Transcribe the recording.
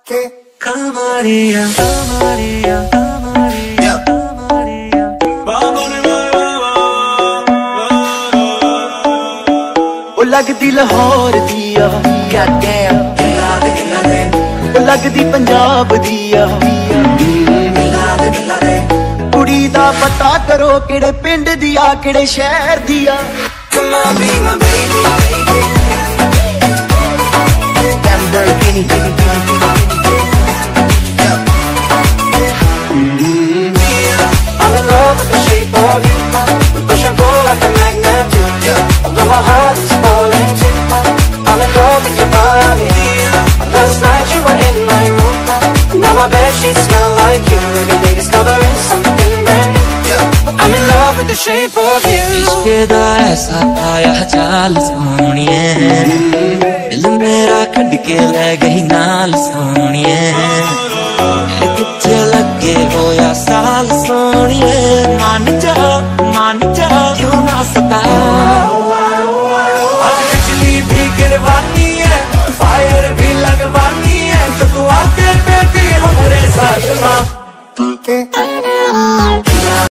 Kamaria, Kamaria, Kamaria, Kamaria. O lagdi Lahore diya, goddamn. O lagdi Punjab diya, कुड़ी दा पता करो किड़े पिंड दिया किड़े शहर दिया। Come on, be my baby. Lamborghini. I'm in love with the shape of you. We push and pull like a magnet do. Although my heart is falling too. I'm in love with your body. Last night you were in my room. Now my bedsheets smell like you. Every day discovering something brand new. I'm in love with the shape of you. इश्क़ दा ऐसा पाया चाल सोनिए, दिल मेरा कढ़ के ले गई नाल सोनिए।